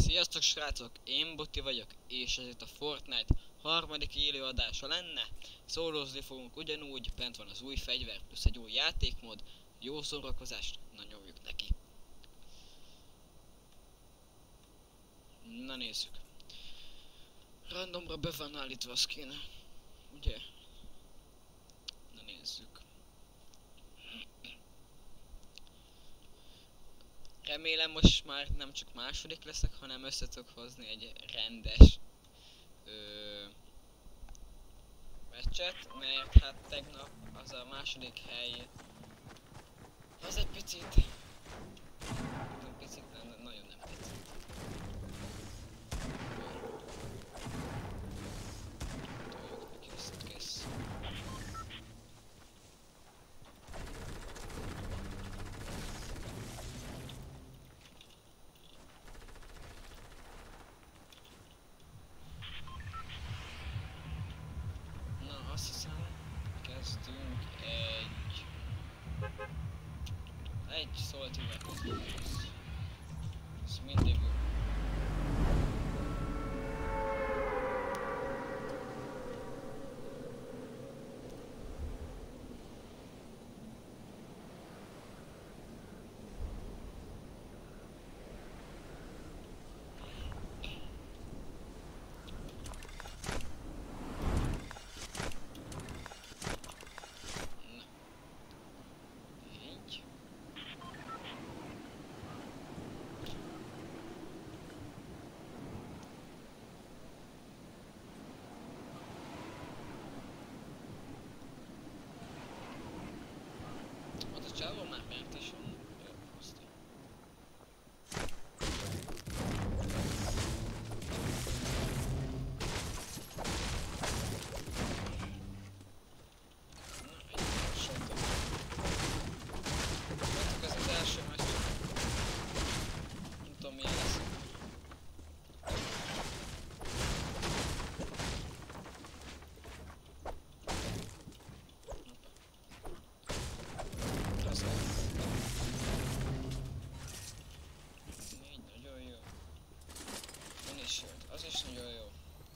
Sziasztok srácok, én Botti vagyok, és ez itt a Fortnite harmadik élő adása lenne. Szólózni fogunk ugyanúgy, bent van az új fegyver, plusz egy új játékmód. Jó szórakozást, na nyomjuk neki. Na nézzük. Randomra be van állítva a skin, ugye? Na nézzük. Remélem most már nem csak második leszek, hanem össze tudok hozni egy rendes meccset, mert hát tegnap az a második hely az egy picit nem, nagyon nem picit. Toljuk neki ezt, kész. Na, azt hiszem, kezdünk egy szólt üveget. Ez mindig jó. Az a csávó már ment is. Jó, hozta. Na, egy shotot. Ez az első meccs. Nem tudom milyen lesz. Az is nagyon jó.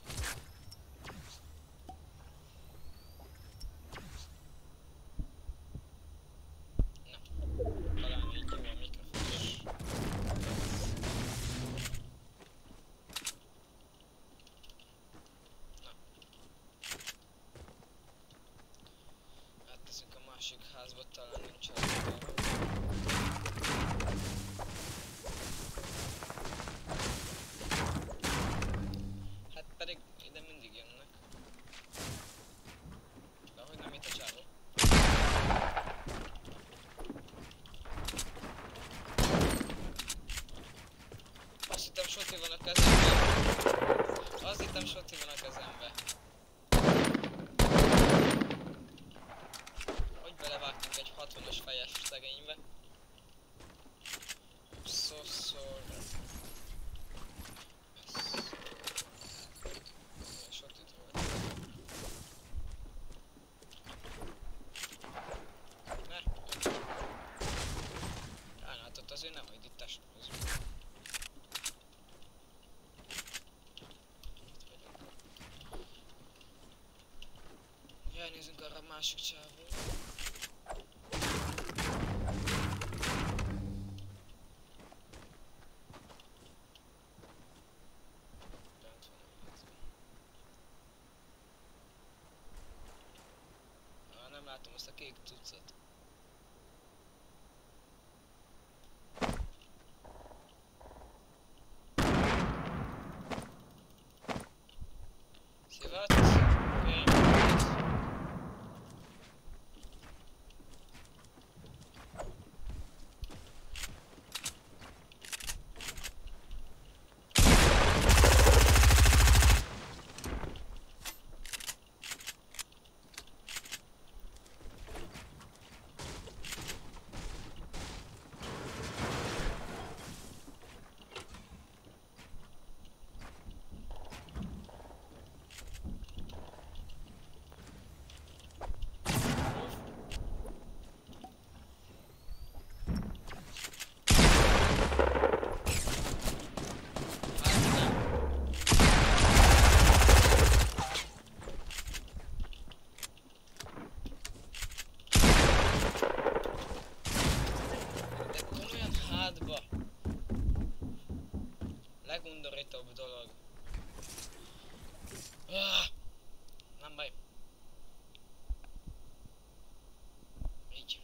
Na, talán így jó a mikrofon is. Na. Átteszünk a másik házba, talán nincs az. Pedig ide mindig jönnek. De ahogy nem itt a csávó. Azt hittem soti van a kezembe. Azt hittem soti van a kezembe. Hogy belevágtunk egy 60-as fejes szegénybe. Szószor. Azért nem, hogy itt testőzünk. Jaj, nézzünk arra a másik csávóra. Bent van a házban. Nem látom azt a kék cuccot. Szivat? Oké. Legundorítóbb dolog. Ah, nem baj. Így.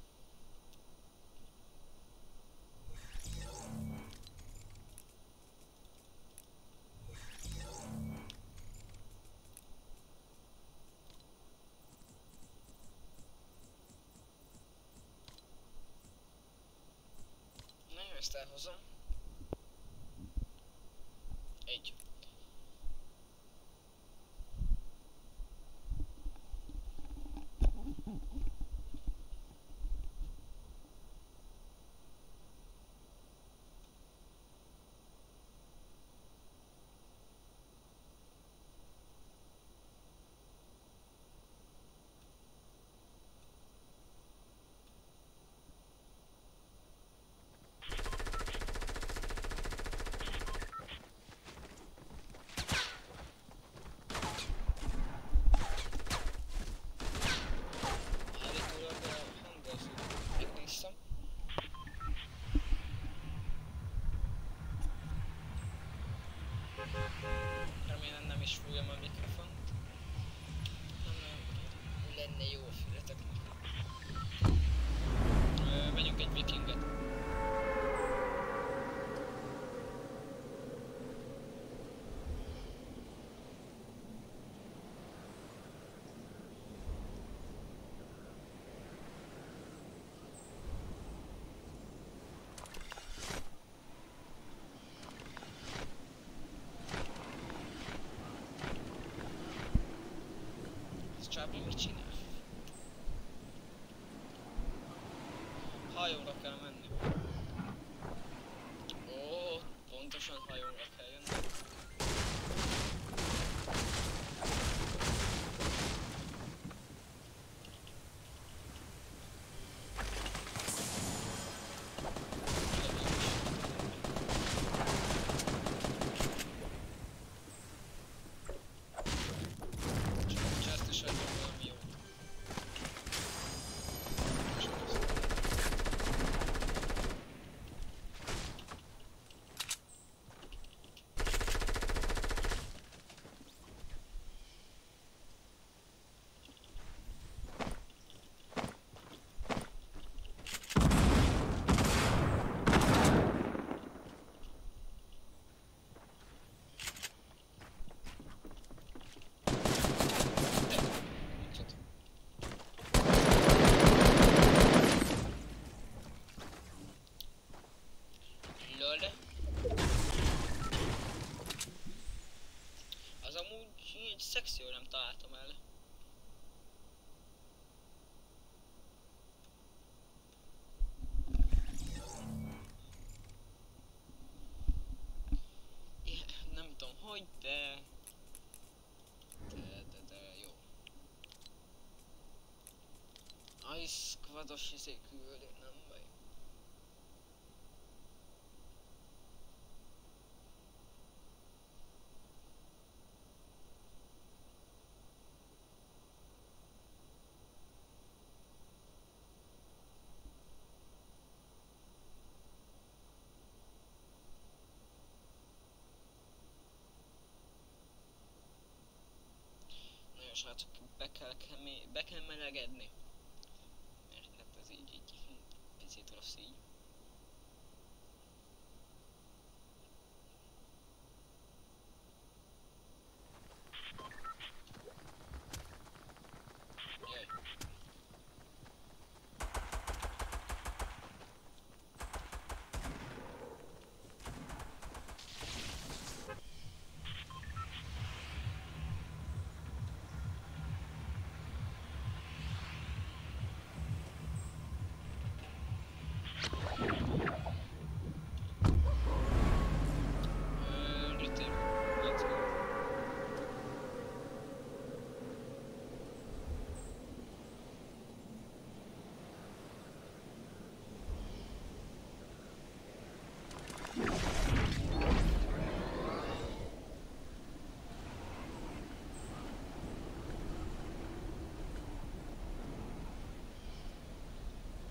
Na jó, ezt elhozom. Így. Állítólag a hangos megnéztem. Remélem nem is fújom a mikrofont. Nem lenne jó a fületeknek. Megyünk egy vikinget. Ez Csábi mit csinál? Hajóra kell menni. Ó, pontosan hajóra kell jönni. Csak ezt is adjuk valami jót. Lol. Az amúgy így szexi, nem találtam el. Nem tudom hogy, de jó. Ice Squados izé küldő, nem baj. Nagyon srácok, be kell melegedni. Mert hát ez így picit rossz így. Jaj. Return. Let's go.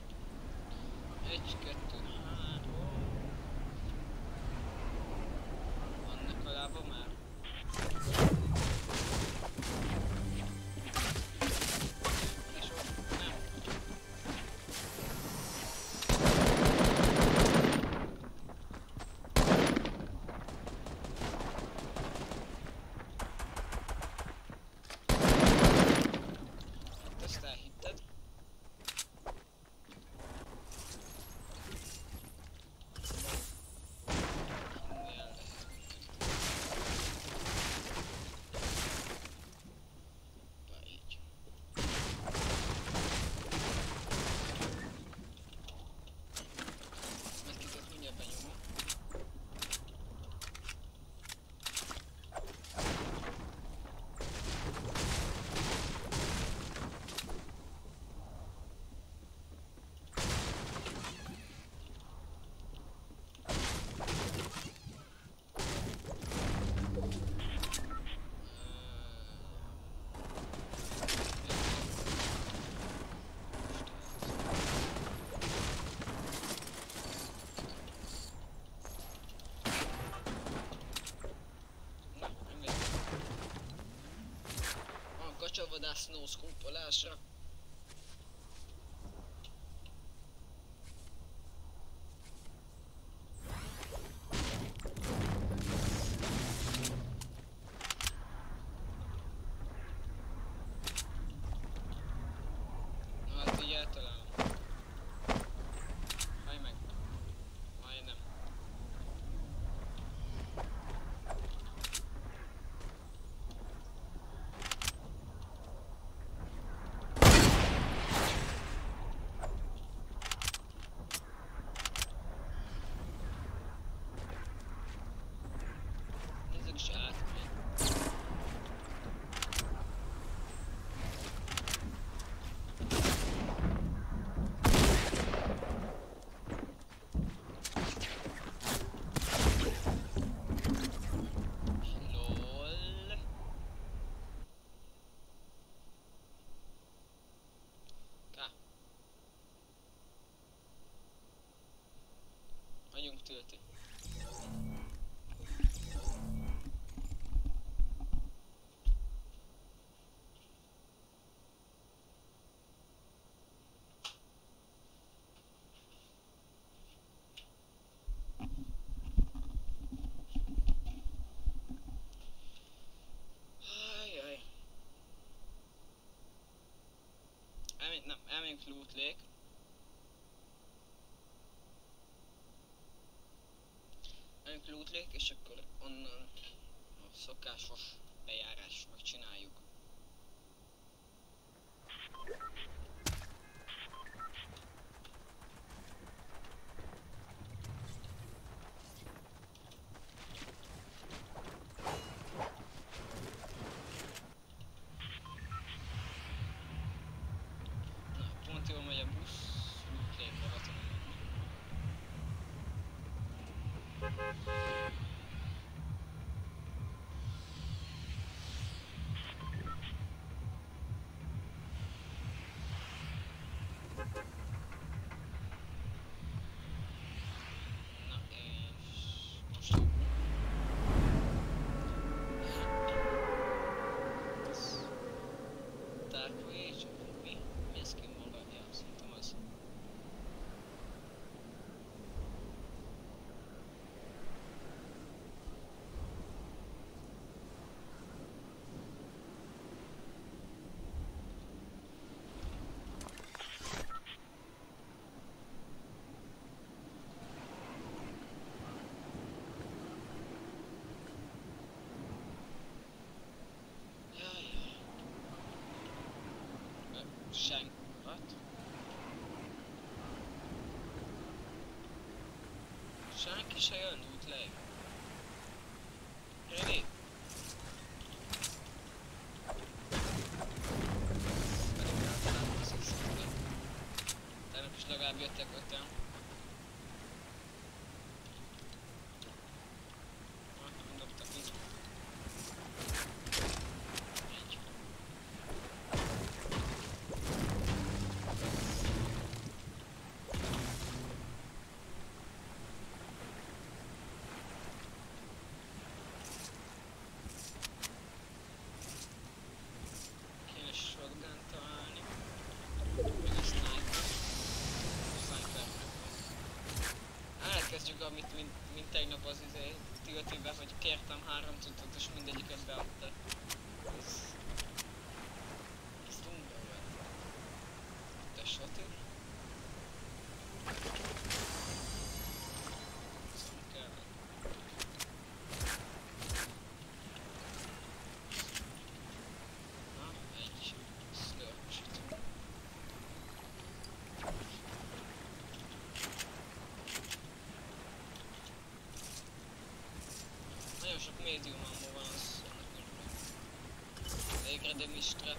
Egy, kettő, három. Hiába már. És ott nem. Hát ezt elhitted. Kacsavadász no-scope-olásra. Na hát így eltalálom. Hajj meg. Majdnem. Ezek se átmegy. LOL. Ká. Vagyunk tölti. Ajjaj. Elmegyünk loot lake. Elmegyünk loot lake, és akkor onnan a szokásos bejárás megcsináljuk. Na, pont jól megy a busz, loot lake-re be tudom menni. Na és most jó. Dark Wage, mi? Mi ez ki maga? Ja, szerintem az. Jaj. Senki. What? Senki se jön loot lake. Ready? Pedig általában az összetlen. Tegnap is legalább jöttek 5-en. Nem dobtak így. Egy. valamit, mint tegnap az tiltibe, hogy kértem 3 cuccot és mindegyiket beadta. Ez dumba volt. Te soti? Nagyon sok médium ammo van, az annak örülök. Végre de mistre.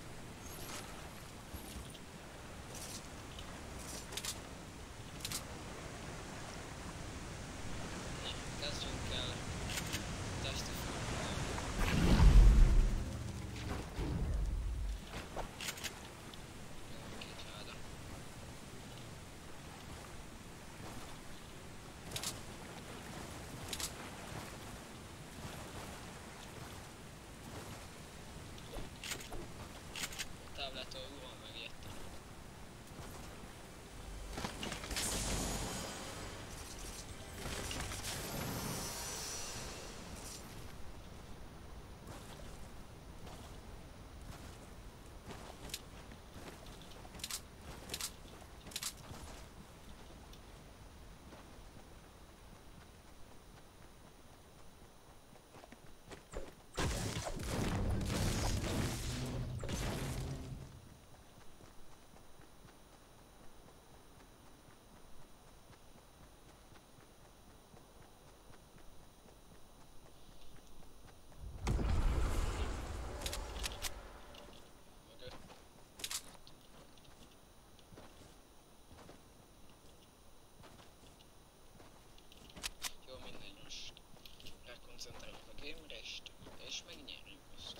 Na, kezdjünk el tesztelni. Két láda. Táblától van megijedtem. Jó, mindegy, most rákoncentrálok a game-re és megnyerjük azt.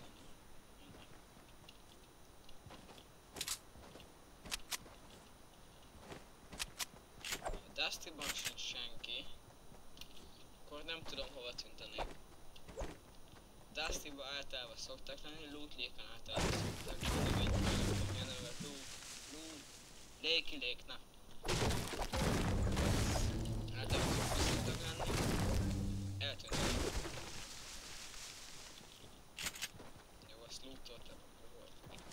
Ha Dustyban sincs senki, akkor nem tudom hova tűnt a nép. Dustyban általában szoktak lenni, Loot Lake-en általában szoktak lenni, vagy milyen neve, Lakey Lake, na. Általában szoktak lenni, eltűntek. Jó, azt lootoltam, akkor volt.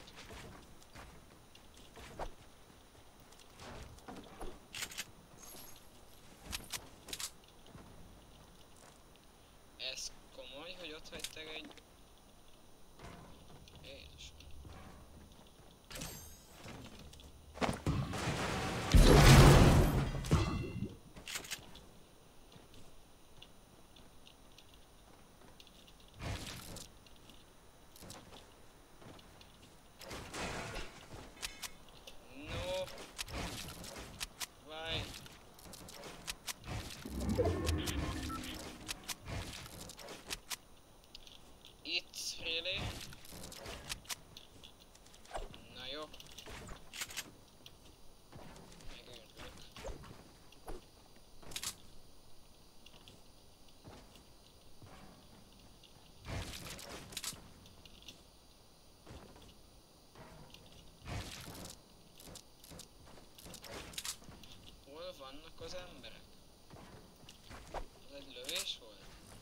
Ez komoly, hogy ott hagytak egy... Jézus. No. Why? It's really? Na jó. Megőrülök. Hol vannak az emberek? Ez egy lövés volt?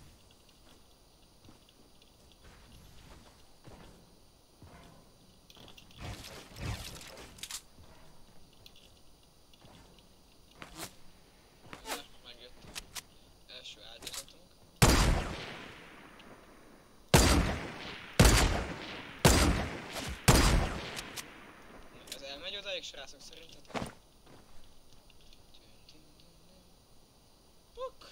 Na, megjött. Első áldozatunk. Na, ez elmegy odáig, srácok, szerintetek? Puk!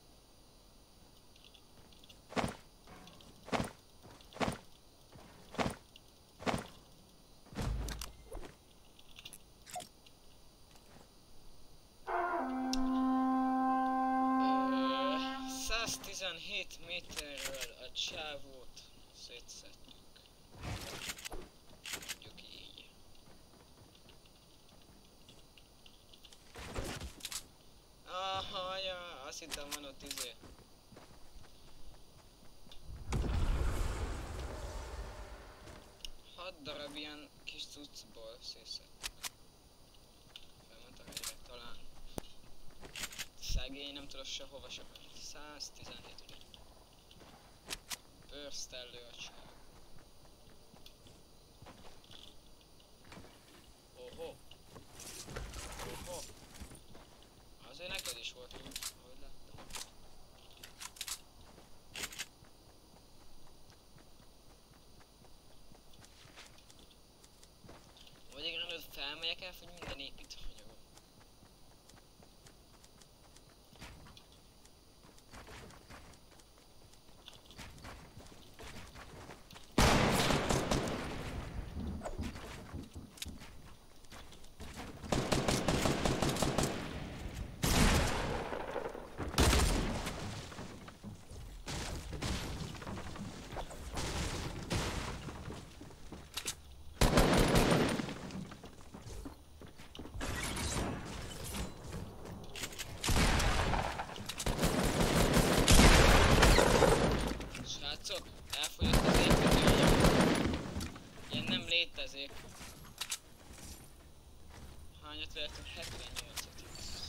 Ö, 117 méterről a csávót szétszettük. Mondjuk így. Aha, ja, azt hittem van ott izé. Hat darab ilyen kis cuccból szétszettük. Felment a helyre talán. Szegény, nem tudok sehova se. 117 ugye. Bőrsztellő a csáv. Oho. Oho. Azért neked is volt úgy, ahogy láttam. Vagy igen, hogy felmegyek el, hogy minden építőanyagom. Srácok, elfogyott az építőanyag. Ilyen nem létezik. Hányat vettem? 78-at.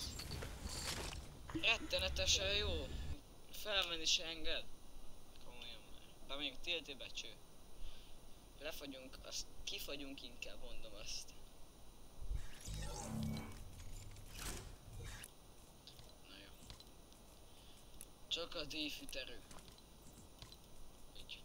Rettenetesen jó. Felmenni se enged. Komolyan már. Bár még tilti becső. Lefagyunk, azt kifagyunk inkább, mondom azt. Na jó. Csak a díjfűterő. Így.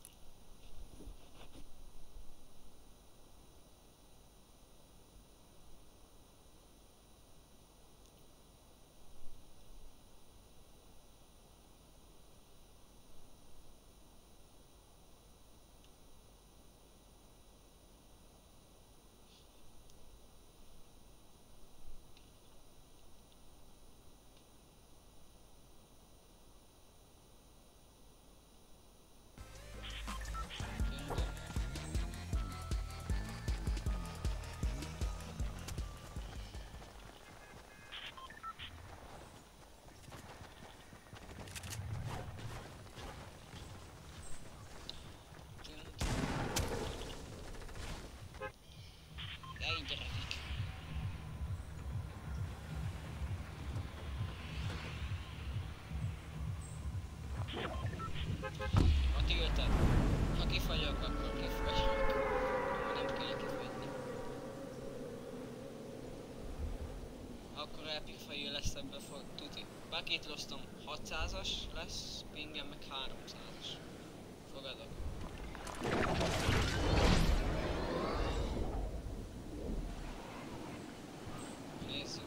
Jaj, gyerekek! Ha tiltad, ha kifagyok, akkor kifagyok. Nem kell kifagyni. Akkor epic fail lesz ebben fog tuti. Bucketlostom 600-as lesz, pingem meg 300-as. Fogadok. Nézzük.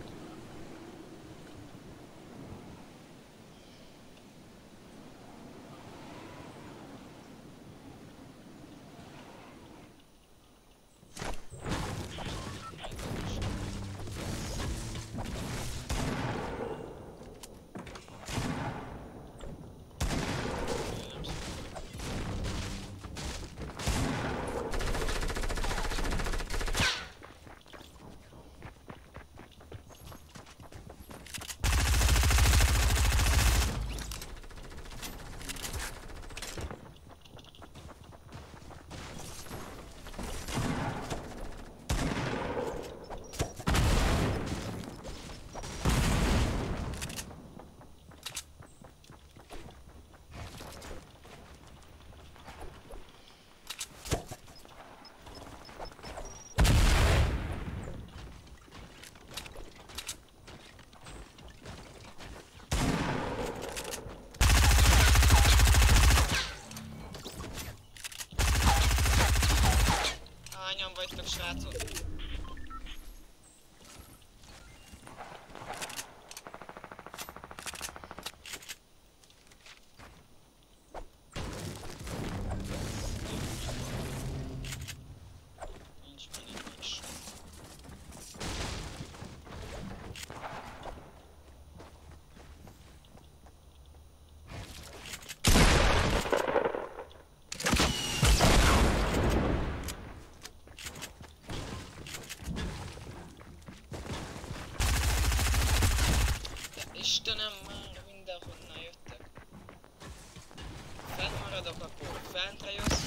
Hányan vagytok, srácok? Nincs mindig is. Istenem, már mindenhonnan jöttek. Fent maradok, akkor fentre jössz.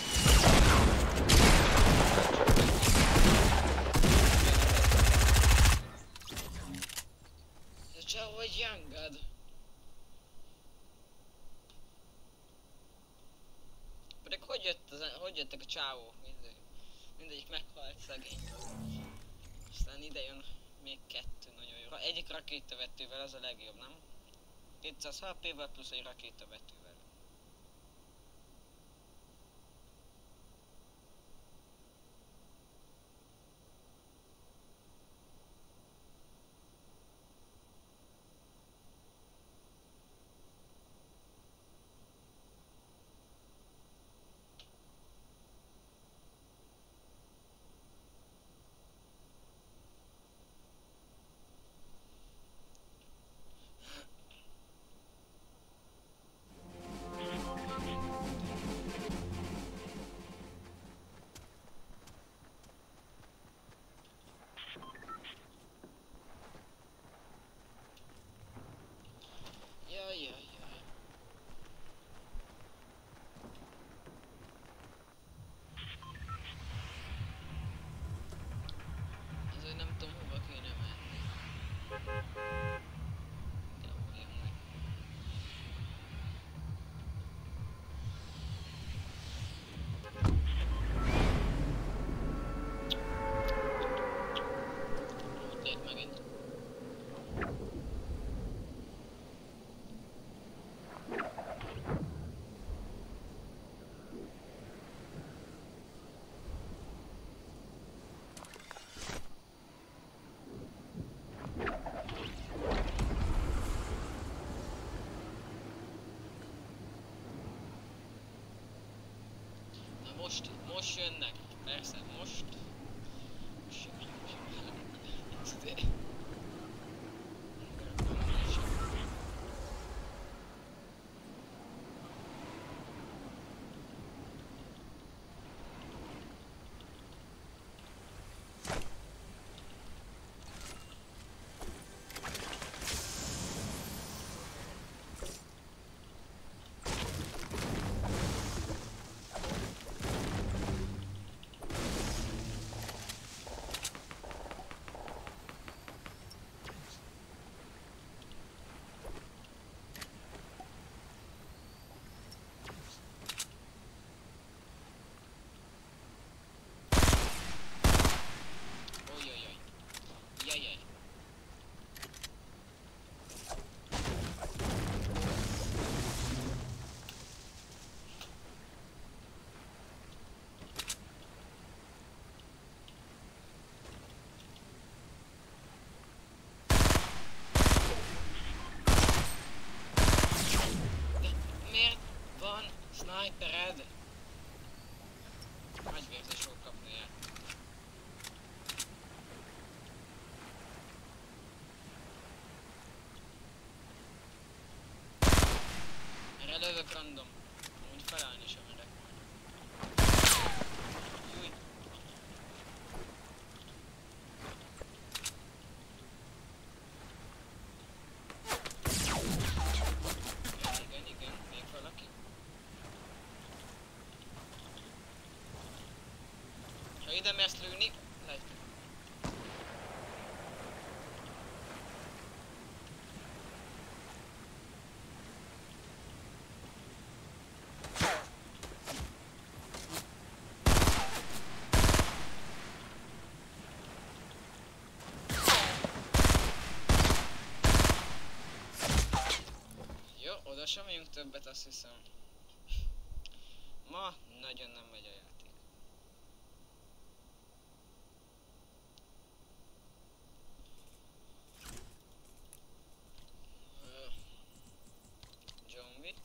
De csak hogy Young God. Pedig hogy jöttek a csávók? Mindegyik meghalt szegény. Aztán ide jön még kettő nagyon jó. Egyik rakétavetővel, az a legjobb, nem? 200 HP-vel plusz egy rakétavetővel. Jaj. Azért nem tudom, hova kéne menni. Hol jönnek? Ott lép megint. Most jönnek. Persze, most. Most jönnek. Jajjaj. Miért van snipered? Nagy vérzés fog kapni el. Erre lövök random. Úgy felállni sem merek majd. Júj. Igen, még valaki. Ha ide mersz lőni, lehet. Jó, oda sem megyünk többet, azt hiszem. Ma nagyon nem megy a játék. John Wick.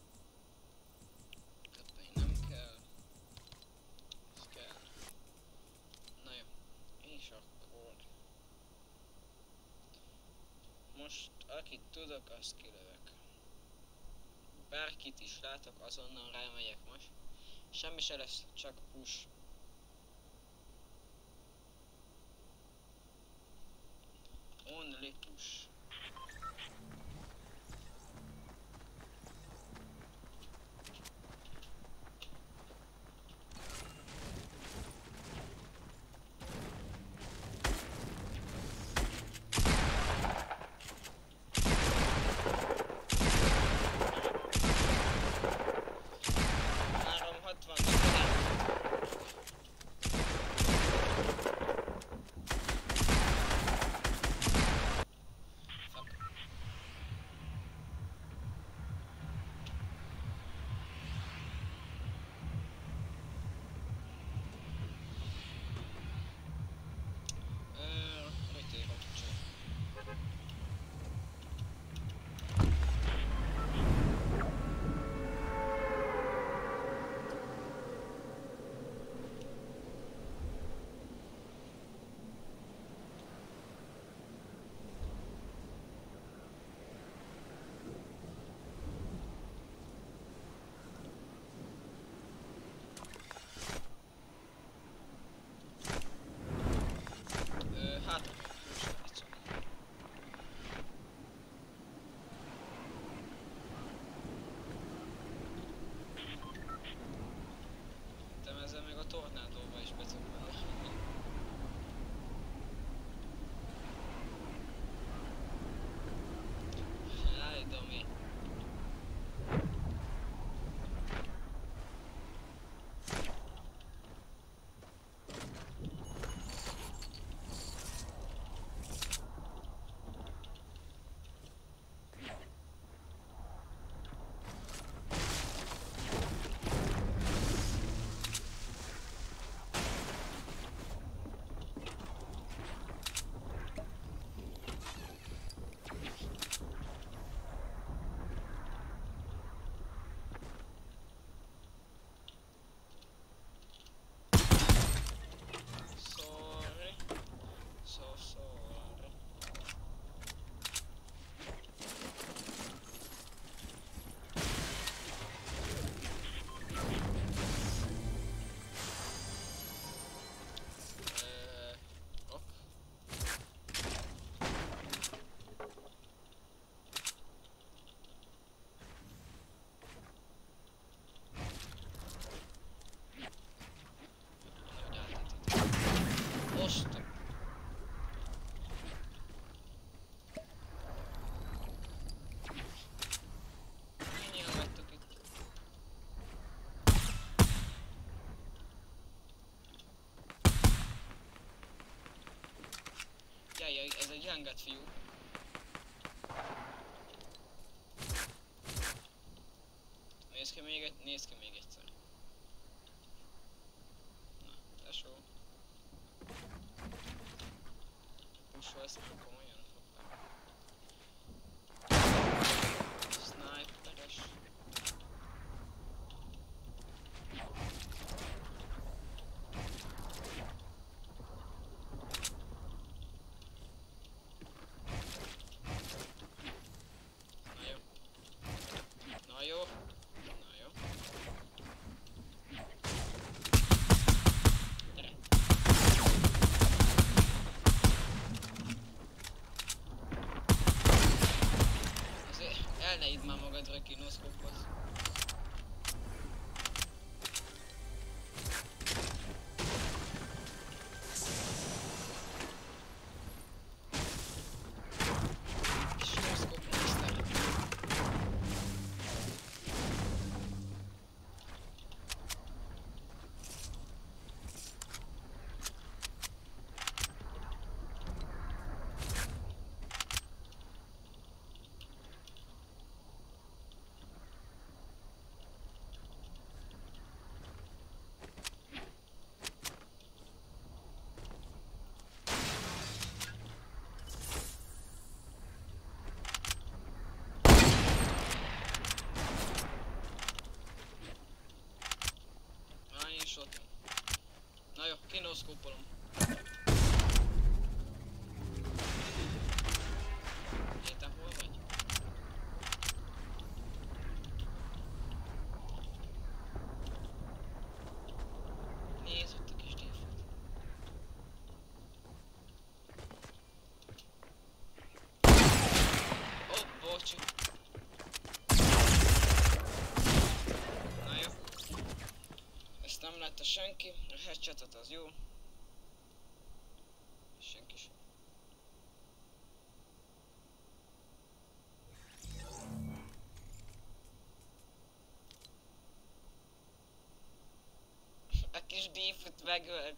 Többé nem kell. Ez kell. Na jó. És akkor... Most akit tudok, azt kilövök. Bárkit is látok, azonnal rámegyek most. Semmi se lesz, csak push. Only push. enged, fiú. Nézd ki még egyszer. Na, tesó. Pusolsz már komolyan? Sniperes. Na jó. Gyere. Azért el ne idd már magadra kinoszkóphoz. Na jó, kinoszkópolom. Értem, hol vagy? Nézd ott a kis défet. Ó, bocsi. Na jó. Ezt nem látta senki. A headshot az jó. Senki sem. A kis défet megölt.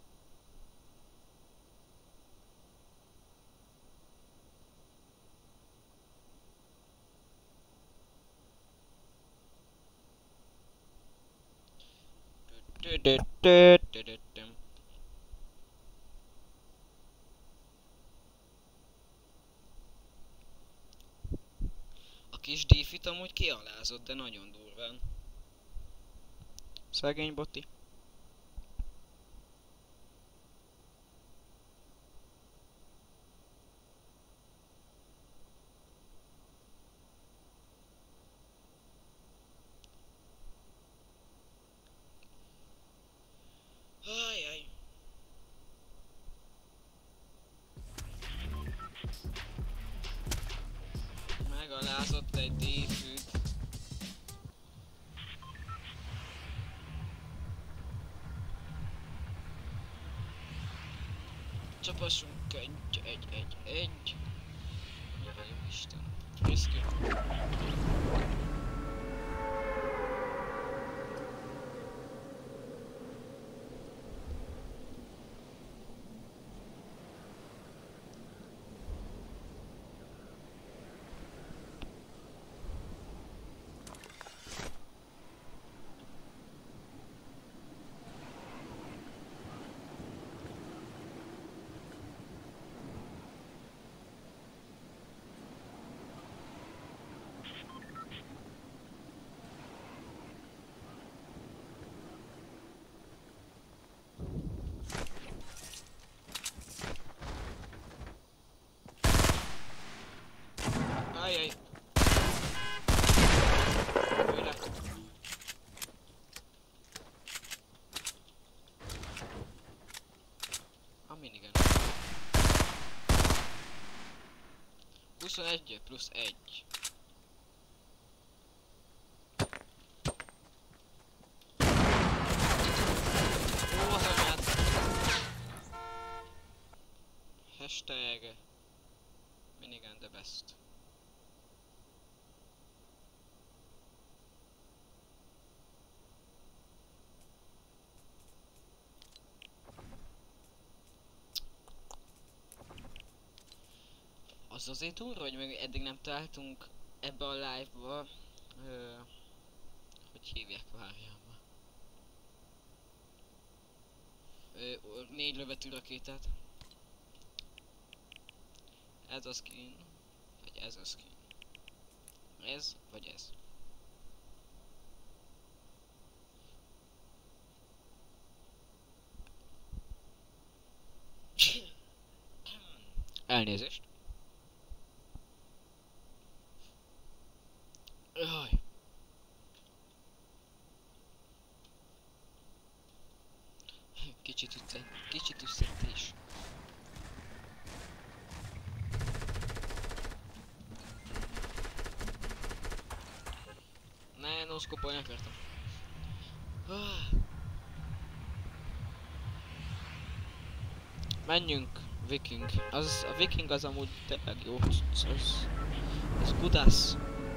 A kis défit amúgy kialázott, de nagyon durván. Szegény boti. Ajaj. Megalázott egy défűt. Csapassunk egy. Jaj, jó Isten. Riszki. Ajaj. Újra. A minigun. 21 plusz 1. Ó, az anyád. Hashtag minigun the best. Az azért durva, hogy még eddig nem találtunk ebbe a live-ba. Hogy hívják, várjál már. 4 lövetű rakétát. Ez a skin, vagy ez a skin. Ez, vagy ez. Elnézést. Jaj. Kicsit üsszertés. Ne, noszkopolni akartam. Menjünk, viking. A viking az amúgy tényleg jó. Az kudász.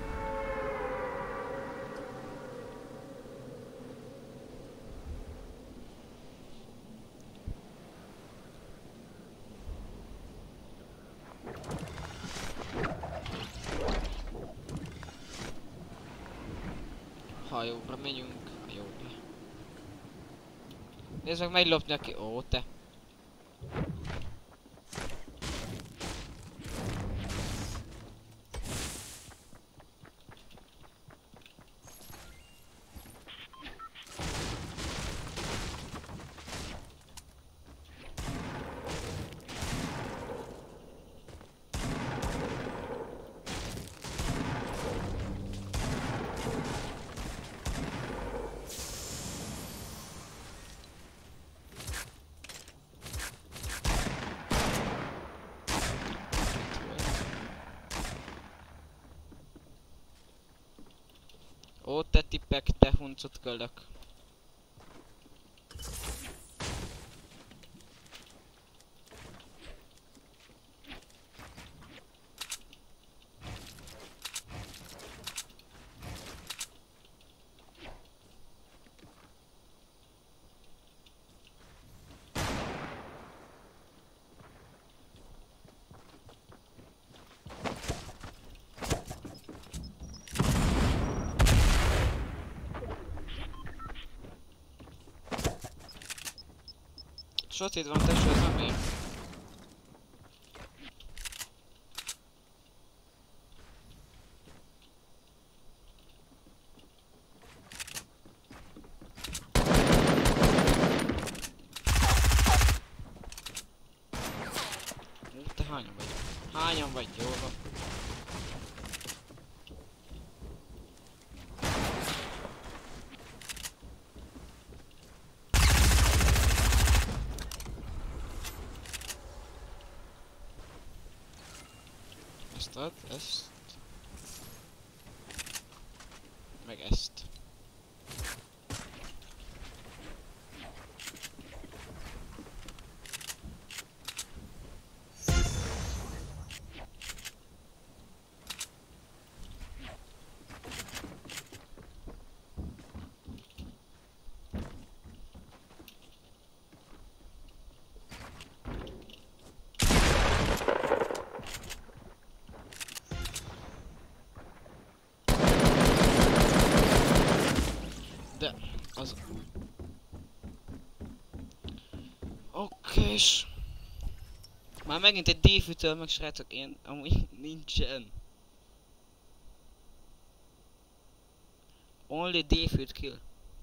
Hajóra megyünk. Jobbra. Nézd meg, megy lopni aki. Ó, te. Ó, te tippek, te huncut köldök. Sötét van, tesó, ez nem ér. Te hányan vagy? Hányan vagy? Jó van. Ezt. Meg ezt. De az... Okkés. Már megint egy D-fűtől, meg srácok, én amúgy nincsen. Only D-fűt kill.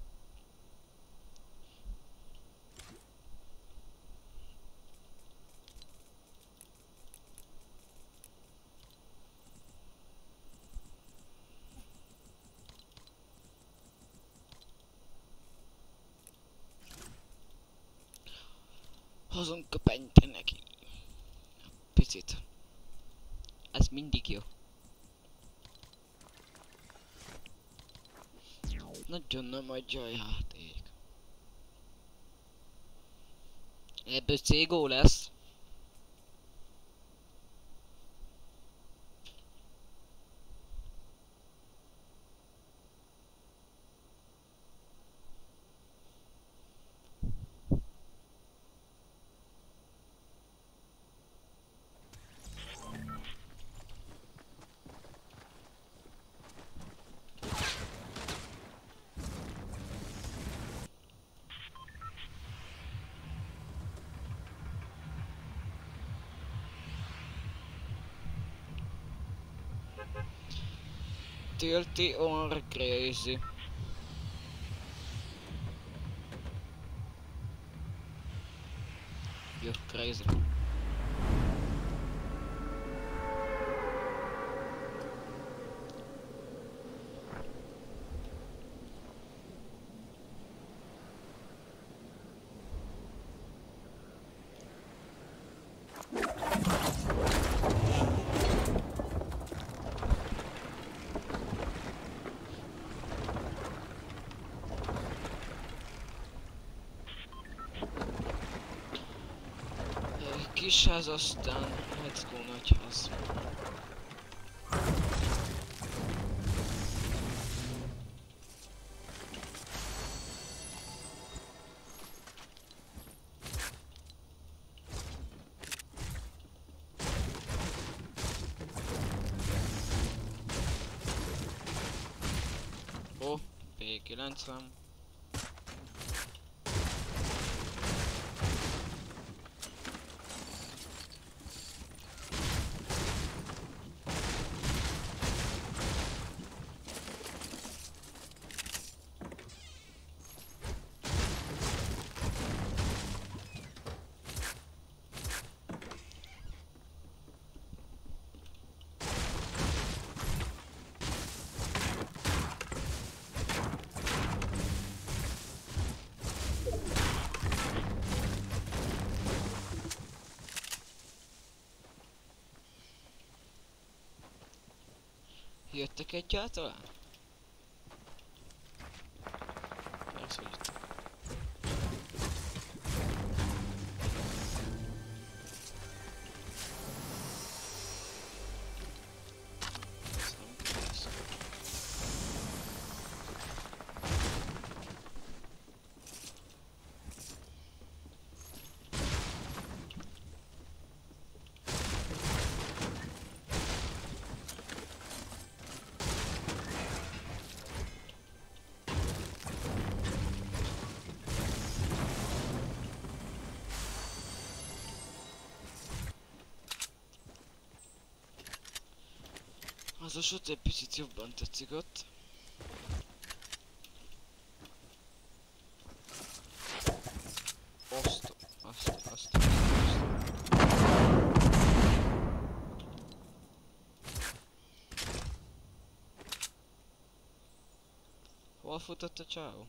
Hozunk a pentre neki. Picit. Ez mindig jó. Nagyon nem adja a játék. Ebből C-gó lesz. Tilty or crazy. You're crazy. Kisház, aztán let's go nagyház. Ó, P90. Jöttek egyáltalán? Persze, hogy jöttek. Ez nem kész. Az a sot egy picit jobban tetszik ott. Azt. Hol futott a csávó?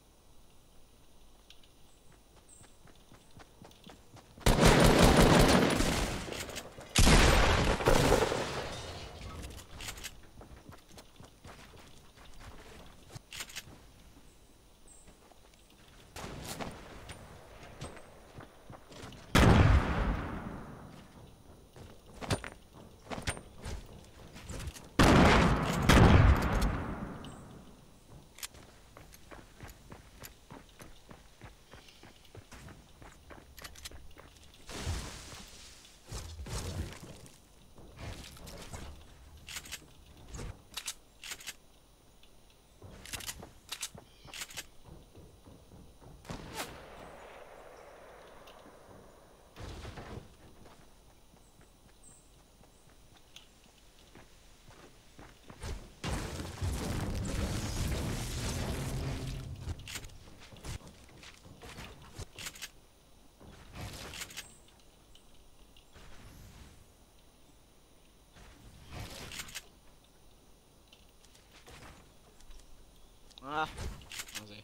Ah, azért.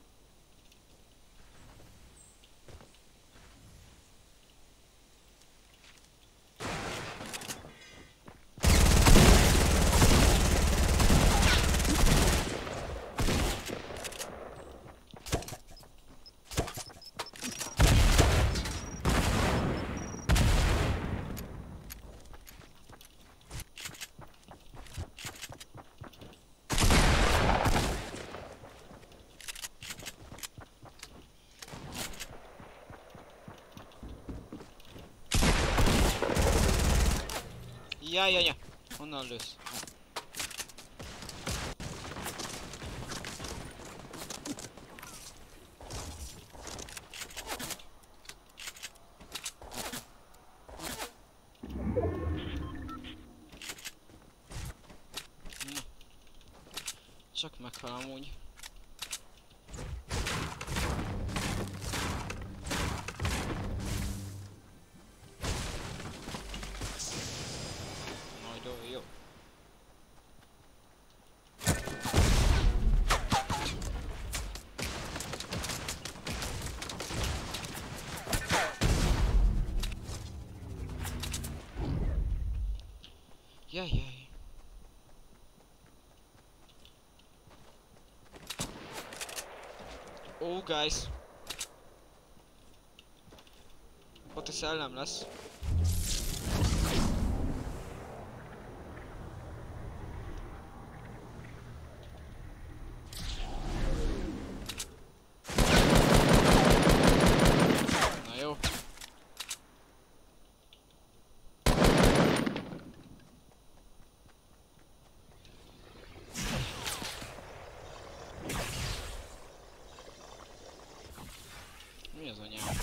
Ja. Honnan lősz? fel amúgy. Nagyon jó. Jajjaj. Oh, guys. Ott a szellem lesz. Na jó. Mi az anyám?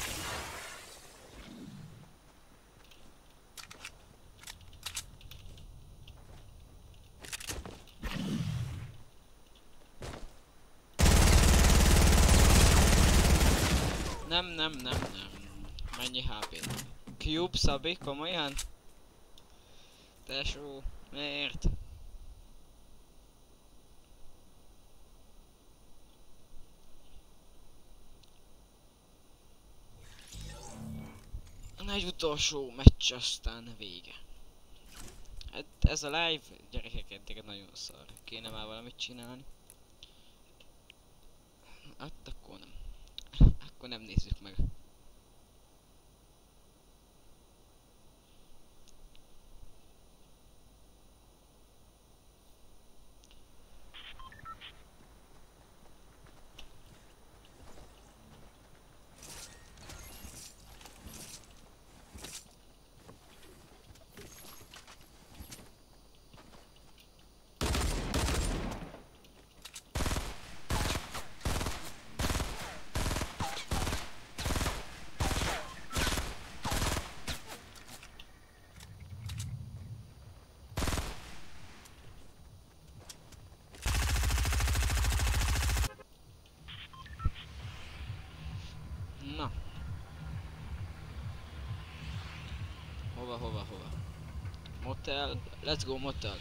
Nem. Mennyi HP? Cube, Szabi, komolyan? Tesó, miért? Egy utolsó meccs, aztán vége. Hát ez a live, gyerekek, tényleg nagyon szar. Kéne már valamit csinálni. Hát akkor nem. Akkor nem nézzük meg. Na. Hova? Motel, let's go motel.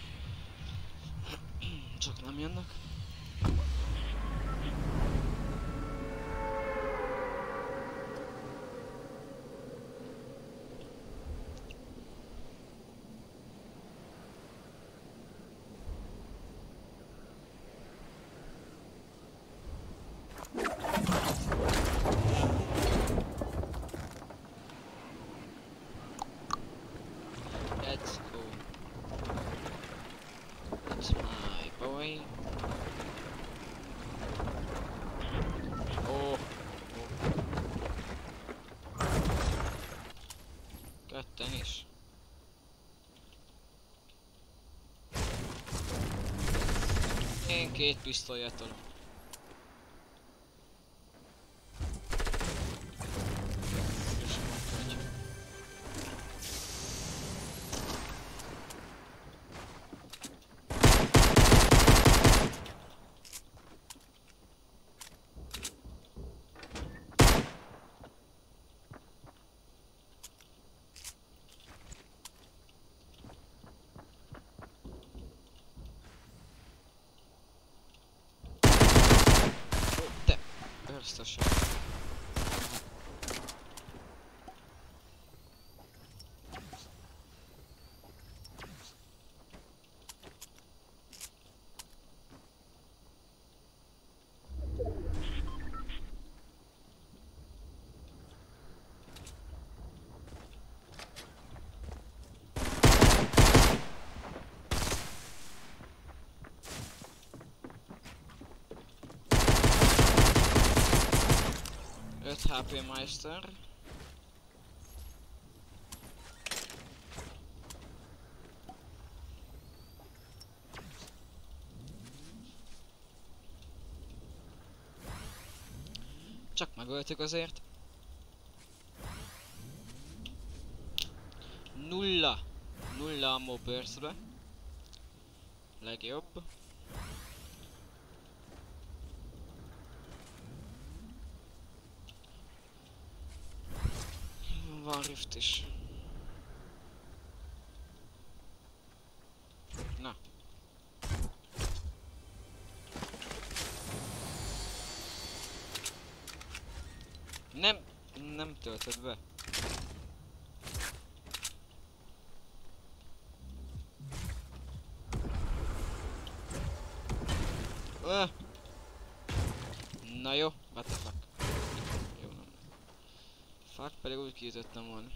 Csak nem jönnek. Let's go. It's my boy. Oh. Ketten is. Én két pisztolyat tolom. Biztosan. HP Meister. Csak megöltük azért. Nulla ammo burstbe. Legjobb. van rift is. Na. Nem töltöd be. Na jó, what the fuck. Jó, nem. Fuck, pedig úgy kiütöttem volna.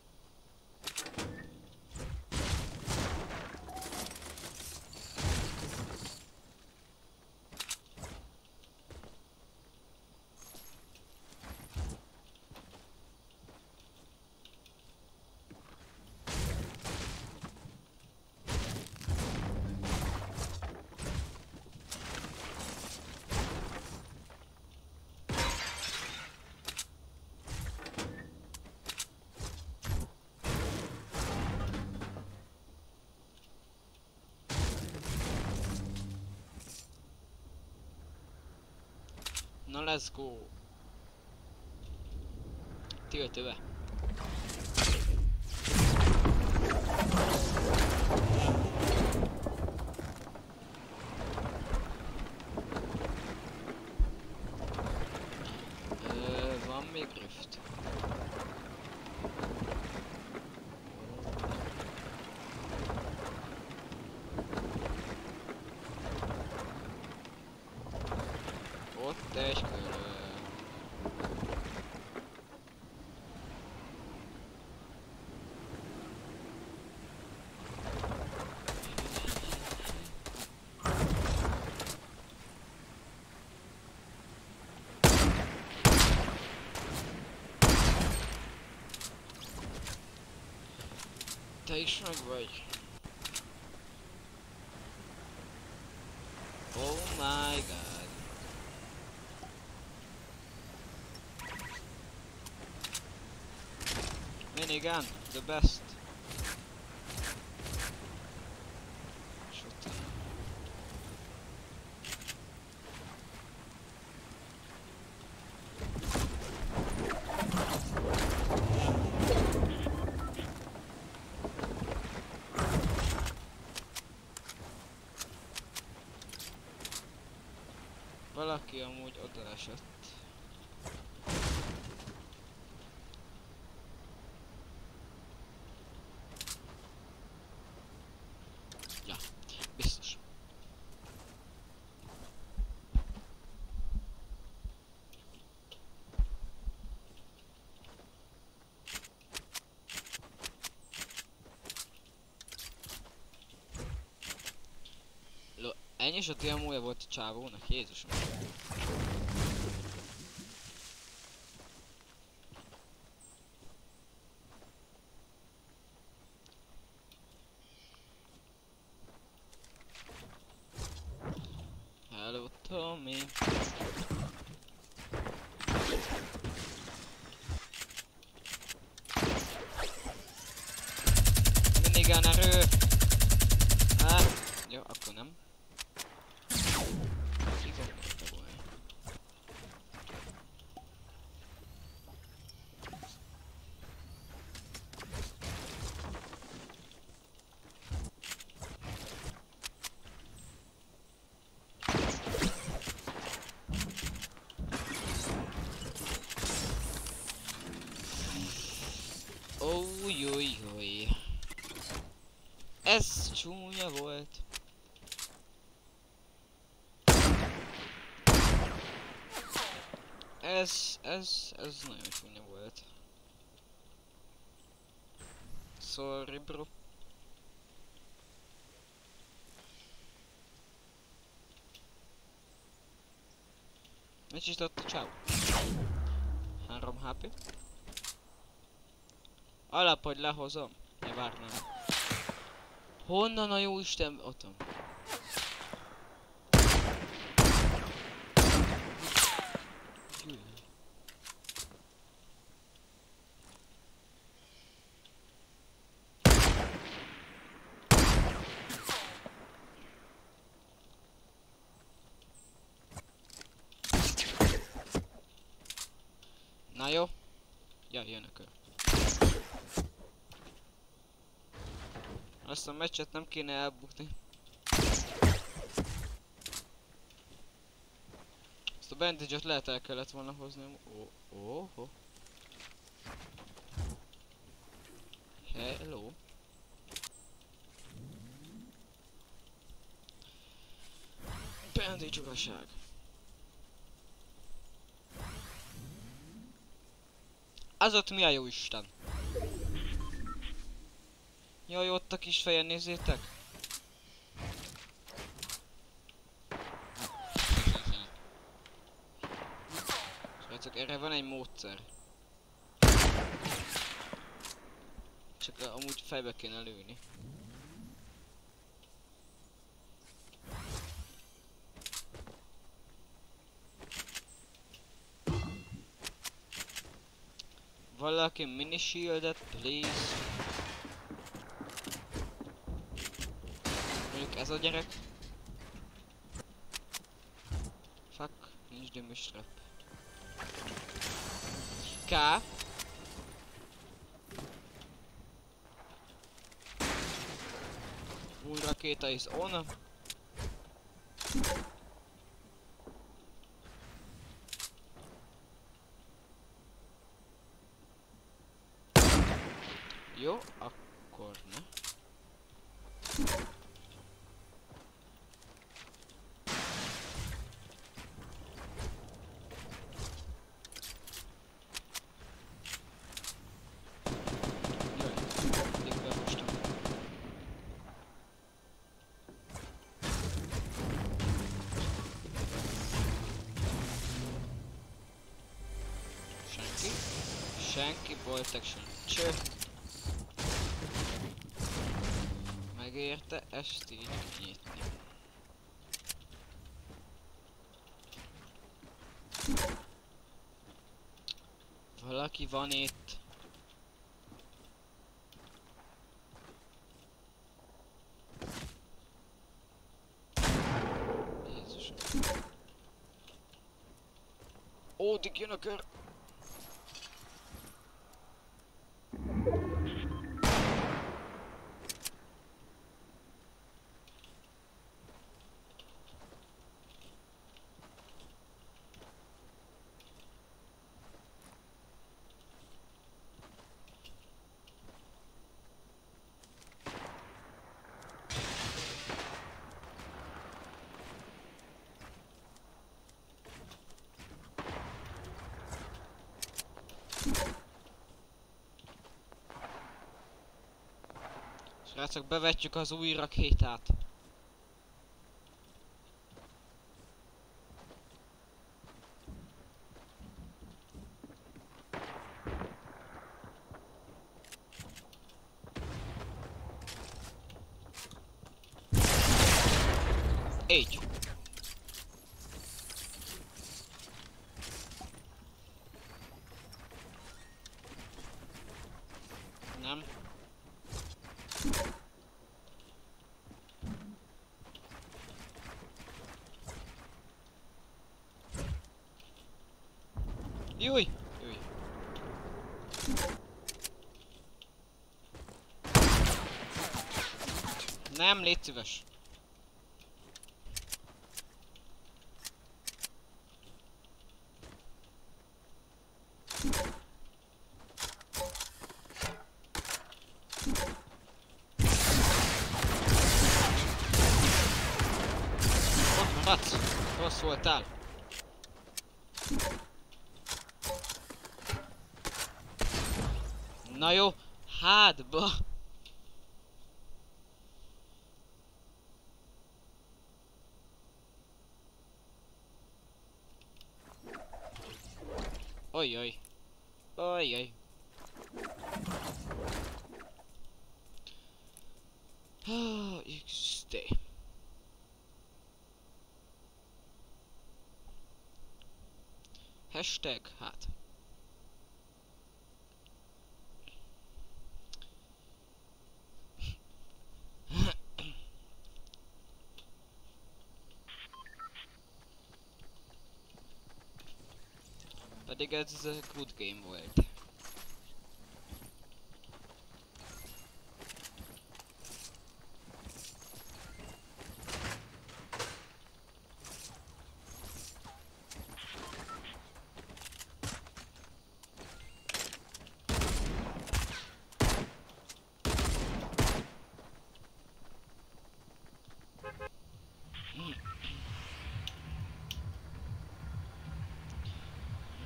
Na, let's go! Töltőbe! Van még rift. Ott egy körül. Te is meg vagy? Oh my god. Minigun, the best. Shot. Valaki amúgy oda esett. Ja, biztos. Ennyi is a TMO-ja volt a csávónak, Jézusom. Hello, Tommy. Minigun erő! Jó, akkor nem. Ojojjoj. Ez csúnya volt. Ez nagyon csúnya volt. Sorry, bro. Mit csinálta a csáv? 3 HP. Alap, hogy lehozom. Ja, várnám. Honnan a jó Isten? Ott van. Na jó. Ja, jön a kör. Azt a meccset nem kéne elbukni. Ezt a bandage-ot lehet el kellett volna hozni. Oh. Hello. Bandage uraság. Az ott mi a jó Isten? Jaj, ott a kis fejen, nézzétek! Srácok, erre van egy módszer. Csak amúgy fejbe kéne lőni. Valaki mini shieldet, please. Mondjuk ez a gyerek. Fuck, nincs dömöstrap. K. Új rakéta is on. Jó, akkor ne. Senki, protection. Cső. Megérte ezt így kinyitni. Valaki van itt. Jézusom. Ódik jön a kör. Srácok, bevetjük az új rakétát. Így. Nem. Júj! Júj. Nem, légy szíves. Ott maradsz! Rossz voltál. Na jó, hátba! Ojjaj. Ojjaj. XD. Hashtag hát. Pedig ez good game volt.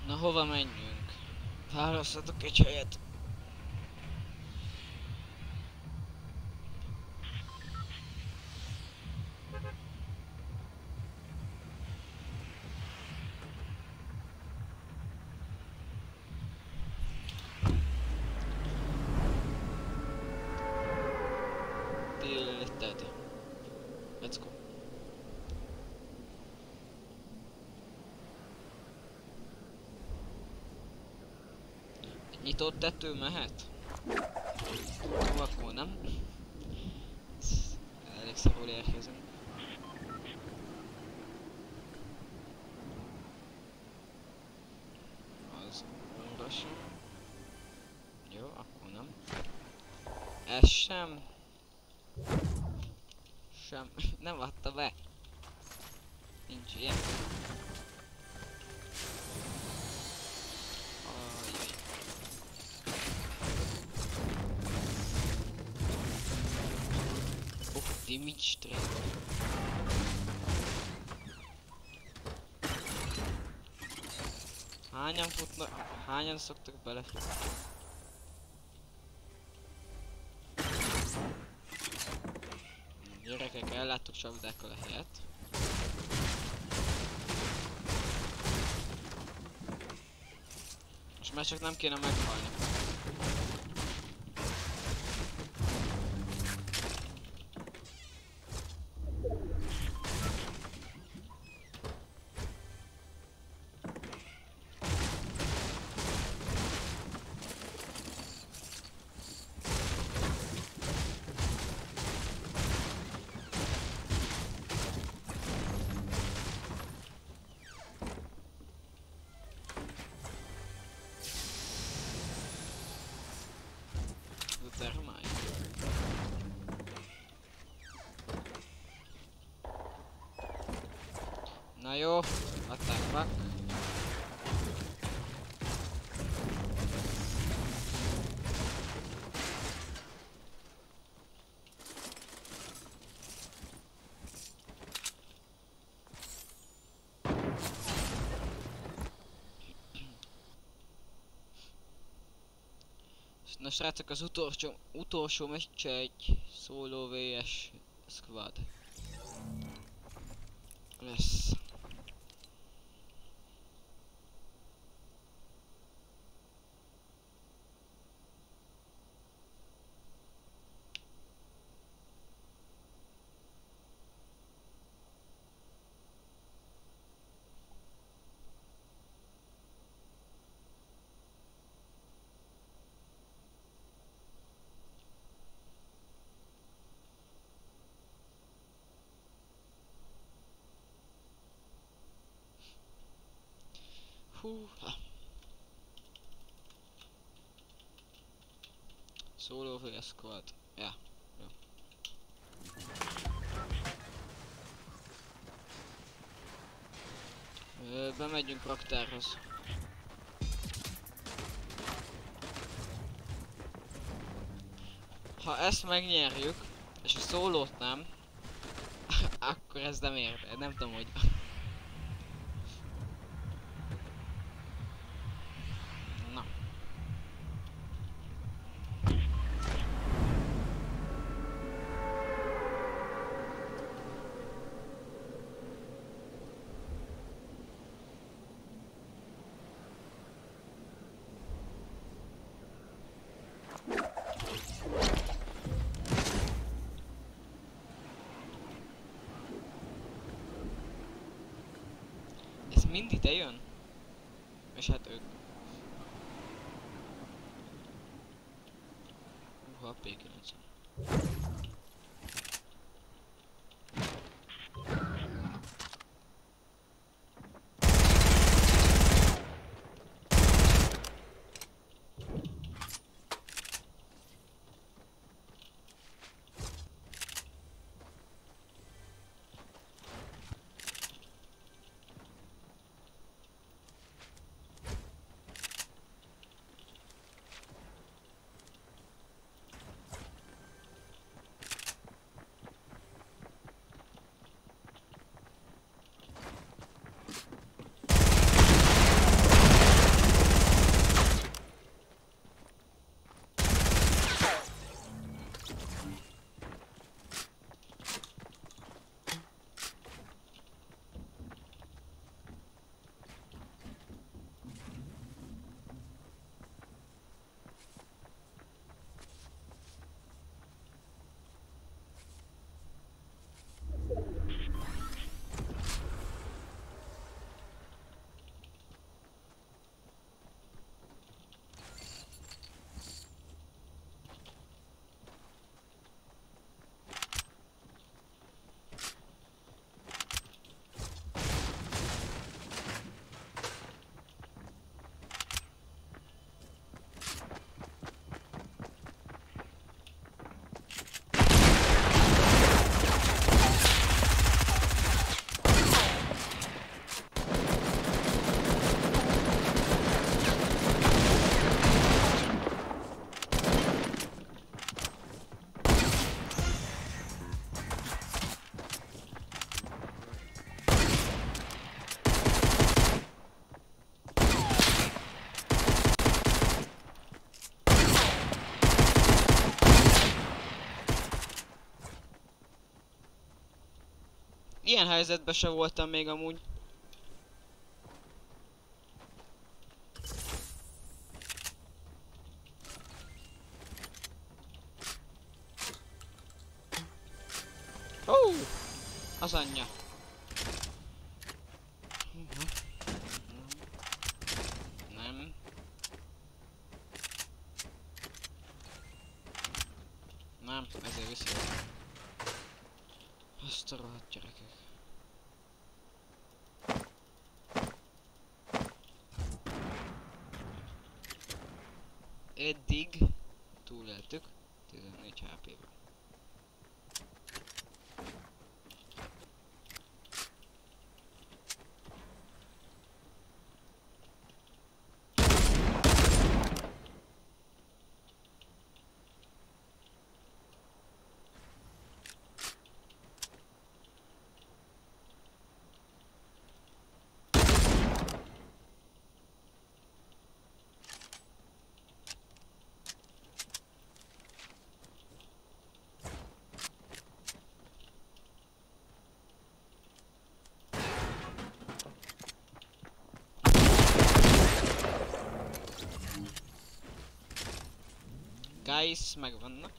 Na hova menjünk? Választatok egy helyet. Let's go. Egy nyitott tető mehet? Jó, akkor nem. Elég szarul érkezünk. Az urasom. Jó, akkor nem. Ez sem. Sem. Nem adta be. Nincs ilyen. Ajjaj. Damage strength. Hányan futnak? Hányan szoktak bele? Gyerekek, elláttuk csapdákkal a helyet. Most már csak nem kéne meghalni. Na jó, attack back. Na srácok, az utolsó meccs egy solo vs squad lesz. Húha. Solo vs squad. Ja. Jó. Bemegyünk raktárhoz. Ha ezt megnyerjük, és a szólót nem, akkor ez nem ér, nem tudom, hogy... Na. Ez mind ide jön? És hát ők. Uha, P9. Ilyen helyzetben se voltam még amúgy. Az anyja. Nem. Nem, ezért vissza. Azt a rohadt gyerekek. Eddig túléltük 14 HP-vel. Guys, megvannak.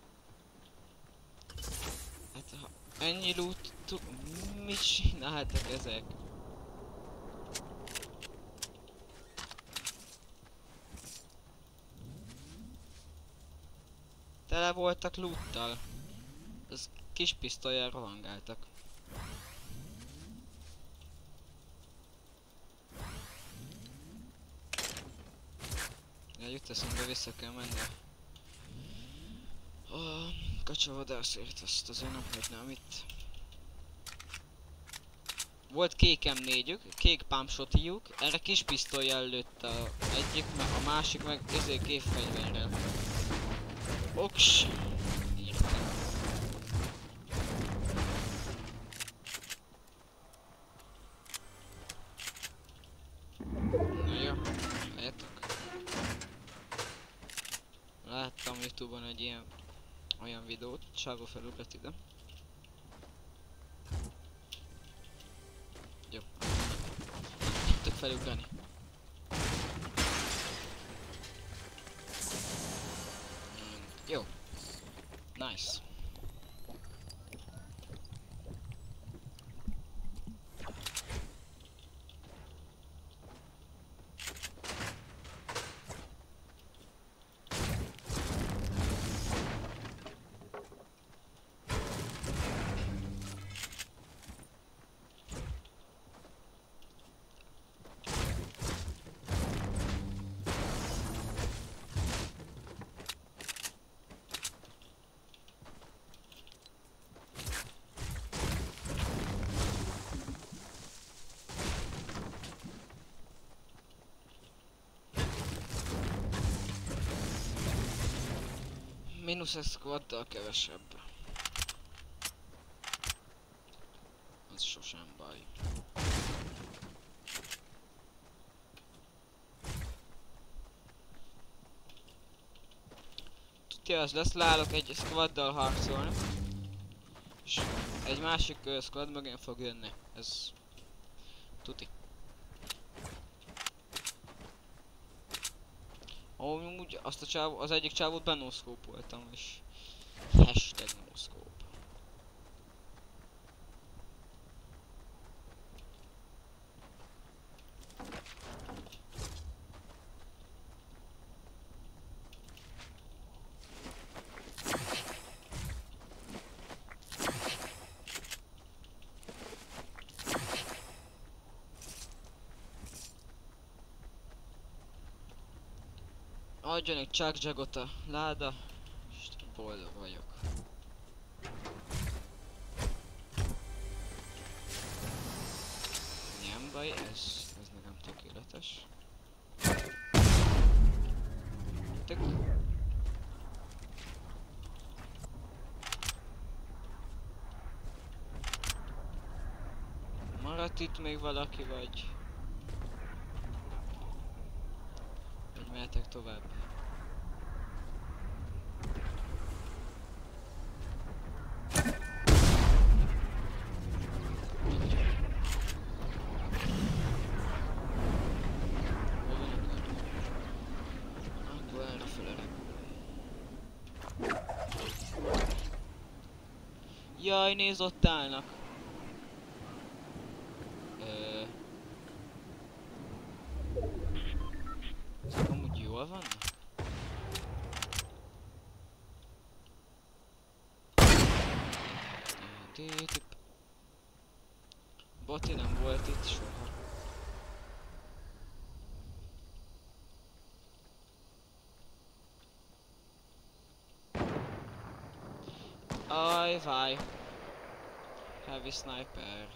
Hát ha ennyi loot, mit csináltak ezek? Tele voltak loottal. Az kis pisztollyal rohangáltak. Ja, jut eszembe, vissza kell menni. A kacsavadászért azt azért nem hagynám itt. Volt kék M4-ük, kék pumpshotjuk, erre kis pisztollyal lőtt a egyik, a másik meg ezért gépfegyverrel. Oks! Értem. Na jó, lehetek. Láttam YouTube-on egy ilyen olyan videót, Ságo felugrott ide. Jó. Tudtok felugrani. Jó. Nice. Mínusz egy squaddal kevesebb. Az sosem baj. Tudja, az lesz, leállok egy squaddal harcolni. És egy másik squad mögén fog jönni. Ez tuti. Amúgy azt a csávó, az egyik csávót benoszkópoltam és hashtag noszkóp. Adjon egy chuckjagot a láda, és boldog vagyok. Nem baj, ez nekem tökéletes. Tök. Maradt itt még valaki, vagy mehetek tovább? Jaj, nézd, ott állnak. Ezek amúgy jól vannak? Boti nem volt itt soha. Ajj, heavy sniper.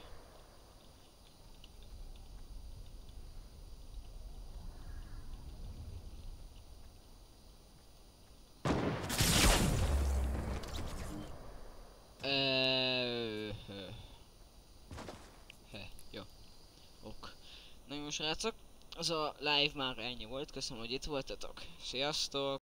Jó. Ok. Na jó srácok, az a live már ennyi volt, köszönöm, hogy itt voltatok. Sziasztok!